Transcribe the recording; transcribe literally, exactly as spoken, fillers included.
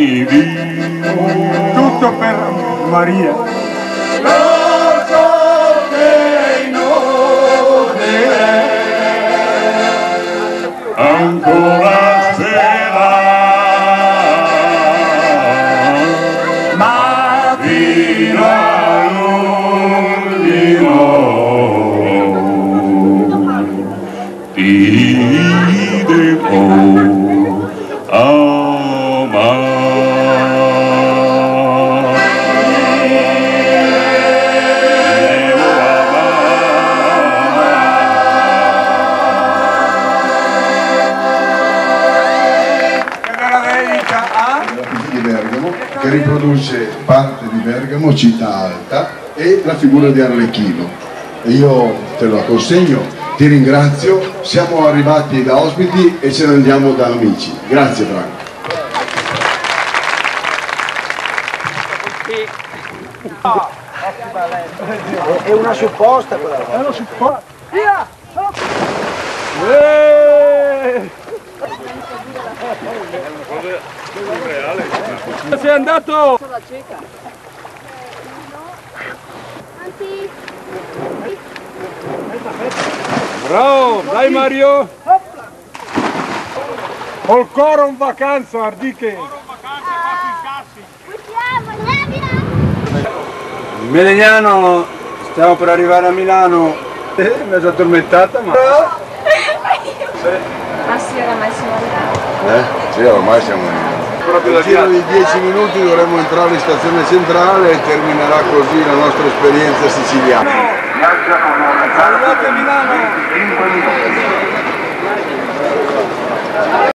mi vivo. Tutto per Maria. Lo so che inutile ancora sperare, ma fino all'ultimo ti devo amare. Di Bergamo, che riproduce parte di Bergamo, città alta, e la figura di Arlecchino. Io te lo consegno, ti ringrazio, siamo arrivati da ospiti e ce ne andiamo da amici. Grazie Franco. È una supposta quella. È una supposta. Via! Sei andato! Bravo, dai Mario! Ho il coro in vacanza, Ardiche! Melegnano, stiamo per arrivare a Milano. Eh, mi sono addormentata, ma... Ah sì, oramai siamo arrivati. Eh? Sì, ormai siamo lì. Nel giro di dieci minuti dovremo entrare in stazione centrale e terminerà così la nostra esperienza siciliana. Arrivate a Milano!